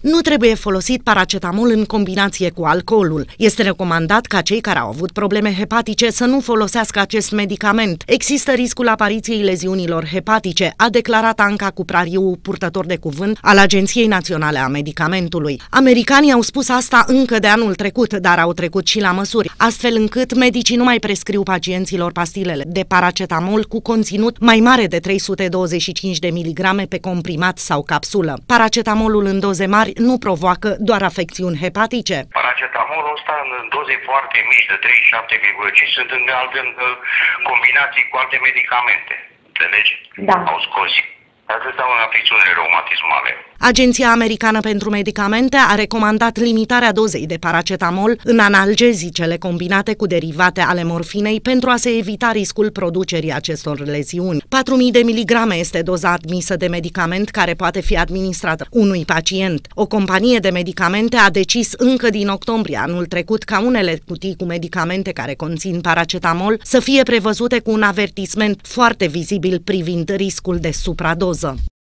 Nu trebuie folosit paracetamol în combinație cu alcoolul. Este recomandat ca cei care au avut probleme hepatice să nu folosească acest medicament. Există riscul apariției leziunilor hepatice, a declarat Anca Cuprariu, purtător de cuvânt al Agenției Naționale a Medicamentului. Americanii au spus asta încă de anul trecut, dar au trecut și la măsuri, astfel încât medicii nu mai prescriu pacienților pastilele de paracetamol cu conținut mai mare de 325 de miligrame pe comprimat sau capsulă. Paracetamolul în doze mari nu provoacă doar afecțiuni hepatice. Paracetamolul ăsta în doze foarte mici, de 37,5, sunt în combinații cu alte medicamente. Înțelegi? Da. Au scos. Atât au în afecțiunile reumatismale. Agenția Americană pentru Medicamente a recomandat limitarea dozei de paracetamol în analgezicele combinate cu derivate ale morfinei pentru a se evita riscul producerii acestor leziuni. 4.000 de miligrame este doza admisă de medicament care poate fi administrată unui pacient. O companie de medicamente a decis încă din octombrie anul trecut ca unele cutii cu medicamente care conțin paracetamol să fie prevăzute cu un avertisment foarte vizibil privind riscul de supradoză.